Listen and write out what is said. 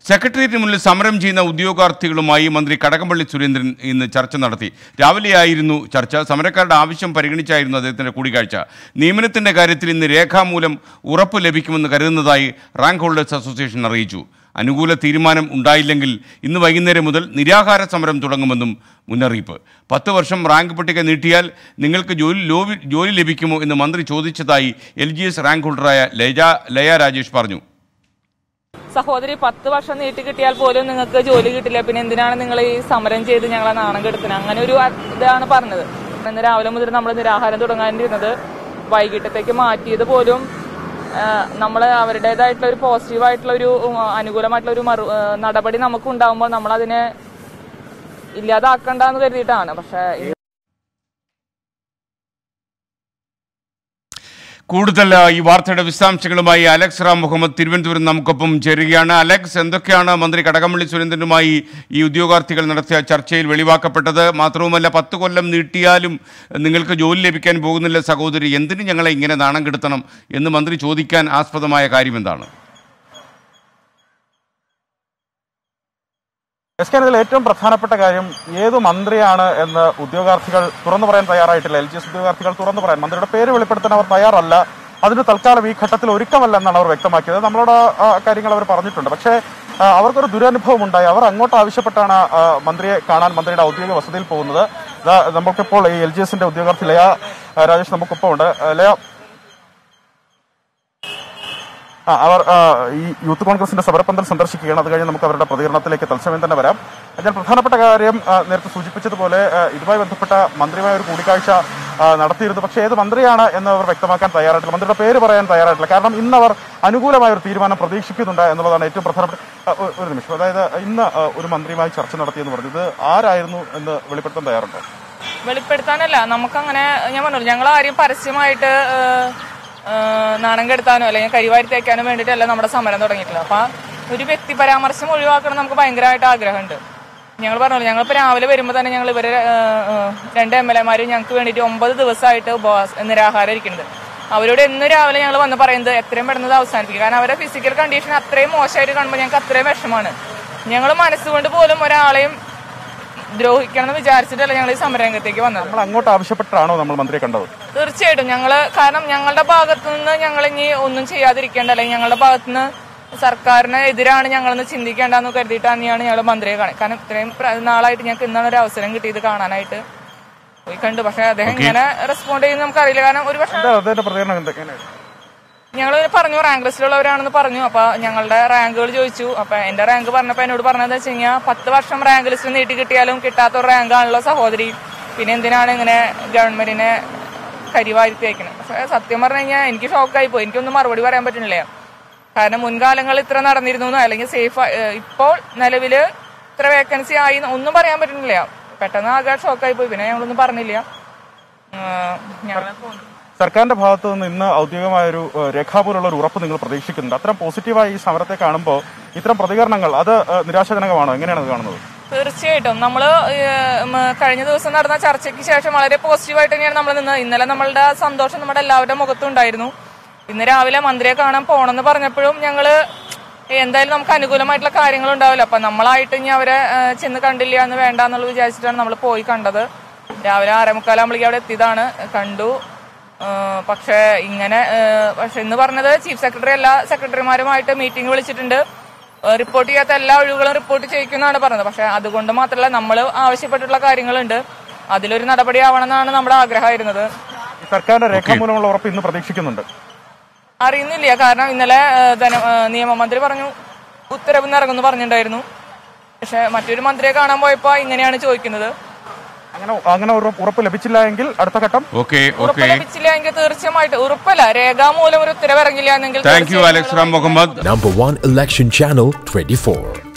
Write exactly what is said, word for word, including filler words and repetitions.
സെക്രട്ടേറിയറ്റിന് മുന്നിൽ സമരം ചെയ്യുന്ന ഉദ്യോഗാർത്ഥികളുമായി മന്ത്രി കടകംപള്ളി സുരേന്ദ്രൻ ഇന്ന് ചർച്ച നടത്തി. രാവിലെയായിരുന്നു ചർച്ച. സമരക്കാരുടെ ആവശ്യം പരിഗണിച്ചായിരുന്നു അദ്ദേഹത്തിൻ്റെ കൂടിക്കാഴ്ച. നിയമനത്തിൻ്റെ കാര്യത്തിൽ ഇന്ന് രേഖാമൂലം ഉറപ്പ് ലഭിക്കുമെന്ന് കരുതുന്നതായി റാങ്ക് ഹോൾഡേഴ്സ് അസോസിയേഷൻ അറിയിച്ചു. അനുകൂല തീരുമാനം ഉണ്ടായില്ലെങ്കിൽ ഇന്ന് വൈകുന്നേരം മുതൽ നിരാഹാര സമരം തുടങ്ങുമെന്നും മുന്നറിയിപ്പ്. പത്ത് വർഷം റാങ്ക് പട്ടിക നീട്ടിയാൽ നിങ്ങൾക്ക് ജോലി ജോലി ലഭിക്കുമോ എന്ന് മന്ത്രി ചോദിച്ചതായി എൽ ജി എസ് റാങ്ക് ഹോൾഡറായ ലയ ലയ രാജേഷ് പറഞ്ഞു. സഹോദരി, പത്ത് വർഷം നീട്ടി കിട്ടിയാൽ പോലും നിങ്ങൾക്ക് ജോലി കിട്ടില്ല, പിന്നെ എന്തിനാണ് നിങ്ങൾ ഈ സമരം ചെയ്ത് ഞങ്ങളെ നാണം കെടുത്തുന്നത്? അങ്ങനെ ഒരു ഇതാണ് പറഞ്ഞത്. ഇന്ന് രാവിലെ മുതൽ നമ്മൾ നിരാഹാരം തുടങ്ങാനിരുന്നത് വൈകിട്ടത്തേക്ക് മാറ്റിയത് പോലും നമ്മൾ അവരുടേതായിട്ടുള്ള ഒരു പോസിറ്റീവായിട്ടുള്ള ഒരു അനുകൂലമായിട്ടുള്ള ഒരു മറു നടപടി നമുക്ക് ഉണ്ടാകുമ്പോൾ നമ്മൾ അതിനെ ഇല്ലാതാക്കണ്ടെന്ന് കരുതിയിട്ടാണ്. പക്ഷേ കൂടുതൽ ഈ വാർത്തയുടെ വിശദാംശങ്ങളുമായി അലക്സ് റാം മുഹമ്മദ് തിരുവനന്തപുരം നമുക്കൊപ്പം ചേരുകയാണ്. അലക്സ്, എന്തൊക്കെയാണ് മന്ത്രി കടകംപള്ളി സുരേന്ദ്രനുമായി ഈ ഉദ്യോഗാർത്ഥികൾ നടത്തിയ ചർച്ചയിൽ വെളിവാക്കപ്പെട്ടത്? മാത്രവുമല്ല, പത്ത് കൊല്ലം നീട്ടിയാലും നിങ്ങൾക്ക് ജോലി ലഭിക്കാൻ പോകുന്നില്ല സഹോദരി, എന്തിന് ഞങ്ങളെ ഇങ്ങനെ നാണം കെടുത്തണം എന്ന് മന്ത്രി ചോദിക്കാൻ ആസ്പദമായ കാര്യം എന്താണ്? എസ് കെ, ഇതിൽ ഏറ്റവും പ്രധാനപ്പെട്ട കാര്യം ഏത് മന്ത്രിയാണ് എന്ന് ഉദ്യോഗാർത്ഥികൾ തുറന്നു പറയാൻ തയ്യാറായിട്ടില്ല. എൽ ജി എസ് ഉദ്യോഗാർത്ഥികൾ തുറന്നു പറയാൻ മന്ത്രിയുടെ പേര് വെളിപ്പെടുത്താൻ അവർ തയ്യാറല്ല. അതിന് തൽക്കാലം ഈ ഘട്ടത്തിൽ ഒരുക്കമല്ല എന്നാണ് അവർ വ്യക്തമാക്കിയത്. നമ്മളോട് കാര്യങ്ങൾ അവർ പറഞ്ഞിട്ടുണ്ട്. പക്ഷേ അവർക്കൊരു ദുരനുഭവം ഉണ്ടായി. അവർ അങ്ങോട്ട് ആവശ്യപ്പെട്ടാണ് മന്ത്രിയെ കാണാൻ മന്ത്രിയുടെ ഔദ്യോഗിക വസതിയിൽ പോകുന്നത്. നമുക്കിപ്പോൾ ഈ എൽ ജി എസിന്റെ ഉദ്യോഗാർത്ഥി ലയ രാജേഷ് നമുക്കൊപ്പം ഉണ്ട്. ലയ, ആ അവർ ഈ യൂത്ത് കോൺഗ്രസിന്റെ സമരപന്തൽ സന്ദർശിക്കുകയാണ്. അത് കഴിഞ്ഞ് നമുക്ക് അവരുടെ പ്രതികരണത്തിലേക്ക് തത്സമയം തന്നെ വരാം. ഞാൻ പ്രധാനപ്പെട്ട കാര്യം നേരത്തെ സൂചിപ്പിച്ചതുപോലെ ഇതുമായി ബന്ധപ്പെട്ട മന്ത്രിയുമായ ഒരു കൂടിക്കാഴ്ച നടത്തിയിരുന്നു. പക്ഷേ ഏത് മന്ത്രിയാണ് എന്ന് അവർ വ്യക്തമാക്കാൻ തയ്യാറായിട്ടില്ല. മന്ത്രിയുടെ പേര് പറയാൻ തയ്യാറായിട്ടില്ല. കാരണം ഇന്ന് അവർ അനുകൂലമായ ഒരു തീരുമാനം പ്രതീക്ഷിക്കുന്നുണ്ട് എന്നുള്ളതാണ് ഏറ്റവും പ്രധാനപ്പെട്ട ഒരു നിമിഷം. അതായത് ഇന്ന് ഒരു മന്ത്രിയുമായി ചർച്ച നടത്തിയെന്ന് പറഞ്ഞത് ആരായിരുന്നു എന്ന് വെളിപ്പെടുത്താൻ തയ്യാറുണ്ടോ? വെളിപ്പെടുത്താനല്ല, നമുക്കങ്ങനെ ഞാൻ പറഞ്ഞു, ഞങ്ങൾ ആരെയും പരസ്യമായിട്ട് നാണം കെടുത്താനോ അല്ലെങ്കിൽ കരിവാരി തേക്കാനോ വേണ്ടിയിട്ടല്ല നമ്മുടെ സമരം തുടങ്ങിയിട്ടില്ല. അപ്പം ഒരു വ്യക്തി പരാമർശം ഒഴിവാക്കണം നമുക്ക് ഭയങ്കരമായിട്ട് ആഗ്രഹമുണ്ട്. ഞങ്ങൾ പറഞ്ഞല്ലോ, ഞങ്ങളിപ്പോൾ രാവിലെ വരുമ്പോൾ തന്നെ ഞങ്ങൾ ഇവരെ രണ്ട് എം എൽ എമാർ ഞങ്ങൾക്ക് വേണ്ടിയിട്ട് ഒമ്പത് ദിവസമായിട്ട് ഉപവാസ നിരാഹാരം ഇരിക്കുന്നത്. അവരോട് എന്ന് രാവിലെ ഞങ്ങൾ വന്ന് പറയുന്നത് എത്രയും പെടുന്നത് അവസാനിപ്പിക്കുക. കാരണം അവരുടെ ഫിസിക്കൽ കണ്ടീഷൻ അത്രയും മോശമായിട്ട് കാണുമ്പോൾ ഞങ്ങൾക്ക് അത്രയും വിഷമമാണ്. ഞങ്ങൾ മനസ്സുകൊണ്ട് പോലും ഒരാളെയും ദ്രോഹിക്കണം എന്ന് വിചാരിച്ചിട്ടല്ല ഞങ്ങൾ ഈ സമരരംഗത്തേക്ക് വന്നത്. നമ്മൾ അങ്ങോട്ട് ആവശ്യപ്പെട്ടാണോ നമ്മൾ മന്ത്രിയെ കണ്ടത്? തീർച്ചയായിട്ടും ഞങ്ങള്, കാരണം ഞങ്ങളുടെ ഭാഗത്തു നിന്ന് ഞങ്ങൾ ഇനി ഒന്നും ചെയ്യാതിരിക്കേണ്ട, അല്ലെങ്കിൽ ഞങ്ങളുടെ ഭാഗത്തു നിന്ന് സർക്കാരിന് എതിരാണ് ഞങ്ങളൊന്ന് ചിന്തിക്കേണ്ടെന്ന് കരുതിയിട്ട് തന്നെയാണ് ഞങ്ങൾ മന്ത്രിയെ കാണുന്നത്. കാരണം ഇത്രയും നാളായിട്ട് ഞങ്ങൾക്ക് ഇന്നാണ് ഒരു അവസരം കിട്ടിയത് കാണാനായിട്ട് പോയി കണ്ടു. പക്ഷെ അദ്ദേഹം ഇങ്ങനെ റെസ്പോണ്ട് ചെയ്യുന്നത് നമുക്കറിയില്ല. കാരണം ഒരു പക്ഷേ ഞങ്ങൾ പറഞ്ഞു റാങ്ക് ലിസ്റ്റിലുള്ളവരാണെന്ന് പറഞ്ഞു. അപ്പൊ ഞങ്ങളുടെ റാങ്കുകൾ ചോദിച്ചു. അപ്പൊ എന്റെ റാങ്ക് പറഞ്ഞപ്പോ എന്നോട് പറഞ്ഞതെന്ന് വെച്ച് കഴിഞ്ഞാൽ പത്ത് വർഷം റാങ്ക് ലിസ്റ്റ് നീട്ടി കിട്ടിയാലും കിട്ടാത്ത ഒരു റാങ്കാണല്ലോ സഹോദരി, പിന്നെ എന്തിനാണ് ഇങ്ങനെ ഗവൺമെന്റിനെ കരിവാരിത്തേക്കുന്നത്? പക്ഷെ സത്യം പറഞ്ഞു കഴിഞ്ഞാൽ എനിക്ക് ഷോക്കായി പോയി. എനിക്കൊന്നും മറുപടി പറയാൻ പറ്റുന്നില്ല. കാരണം മുൻകാലങ്ങളിൽ ഇത്ര നടന്നിരുന്നു അല്ലെങ്കിൽ സേഫ് ഇപ്പോൾ നിലവിൽ ഇത്ര വേക്കൻസി ആയി ഒന്നും പറയാൻ പറ്റുന്നില്ല. പെട്ടെന്ന് ആകെ ഷോക്കായി പോയി. പിന്നെ ഞങ്ങളൊന്നും പറഞ്ഞില്ല. ഞങ്ങളെ സർക്കാരിന്റെ ഭാഗത്തു നിന്ന് ഇന്ന് ഔദ്യോഗികമായൊരു രേഖാപൂലുള്ള ഒരു ഉറപ്പ് നിങ്ങൾ പ്രതീക്ഷിക്കുന്നുണ്ട്. അത്തരം പോസിറ്റീവായി ഈ സമരത്തെ കാണുമ്പോൾ ഇത്തരം പ്രതികരണങ്ങൾ അത് നിരാശാജനകമാണോ? എങ്ങനെയാണ് അത് കാണുന്നത്? തീർച്ചയായിട്ടും നമ്മൾ കഴിഞ്ഞ ദിവസം നടന്ന ചർച്ചയ്ക്ക് ശേഷം വളരെ പോസിറ്റീവായിട്ട് തന്നെയാണ് നമ്മൾ നിന്നത്. ഇന്നലെ നമ്മളുടെ സന്തോഷം നമ്മുടെ എല്ലാവരുടെ മുഖത്തും ഉണ്ടായിരുന്നു. ഇന്ന് രാവിലെ മന്ത്രിയെ കാണാൻ പോകണമെന്ന് പറഞ്ഞപ്പോഴും ഞങ്ങള് എന്തായാലും നമുക്ക് അനുകൂലമായിട്ടുള്ള കാര്യങ്ങൾ ഉണ്ടാവില്ല. അപ്പൊ നമ്മളായിട്ട് ഇനി അവരെ ചെന്ന് കണ്ടില്ല എന്ന് വേണ്ട എന്നുള്ളത് വിചാരിച്ചിട്ടാണ് നമ്മൾ പോയി കണ്ടത്. രാവിലെ ആറേ മുക്കാലാകുമ്പോഴേക്കും അവിടെ എത്തിയതാണ്, കണ്ടു. പക്ഷേ ഇങ്ങനെ പക്ഷെ ഇന്ന് പറഞ്ഞത് ചീഫ് സെക്രട്ടറി എല്ലാ സെക്രട്ടറിമാരുമായിട്ട് മീറ്റിംഗ് വിളിച്ചിട്ടുണ്ട്. റിപ്പോർട്ട് ചെയ്യാത്ത എല്ലാ ഒഴിവുകളും റിപ്പോർട്ട് ചെയ്യിക്കുന്നതാണ് പറഞ്ഞത്. പക്ഷെ അതുകൊണ്ട് മാത്രമല്ല, നമ്മൾ ആവശ്യപ്പെട്ടിട്ടുള്ള കാര്യങ്ങളുണ്ട്, അതിലൊരു നടപടി ആവണമെന്നാണ് നമ്മുടെ ആഗ്രഹമായിരുന്നത്. സർക്കാരിന്റെ രേഖാമൂലമുള്ള ഉറപ്പ് ഇന്ന് പ്രതീക്ഷിക്കുന്നുണ്ട്. അറിയുന്നില്ല, കാരണം ഇന്നലെ ധന നിയമമന്ത്രി പറഞ്ഞു ഉത്തരവ് ഇറങ്ങുമെന്ന് പറഞ്ഞിട്ടുണ്ടായിരുന്നു. പക്ഷെ മറ്റൊരു മന്ത്രിയെ കാണാൻ പോയപ്പോ ഇങ്ങനെയാണ് ചോദിക്കുന്നത്. അങ്ങനെ അങ്ങനെ ഉറപ്പ് ലഭിച്ചില്ല എങ്കിൽ അടുത്ത ഘട്ടം ഉറപ്പ് ലഭിച്ചില്ല എങ്കിൽ തീർച്ചയായിട്ടും ഉറപ്പല്ല, രേഖാമൂലം ഒരു ഉത്തരവ് ഇറങ്ങില്ല എങ്കിൽ. Thank you Alex Ram Muhammad. Number one election channel twenty four.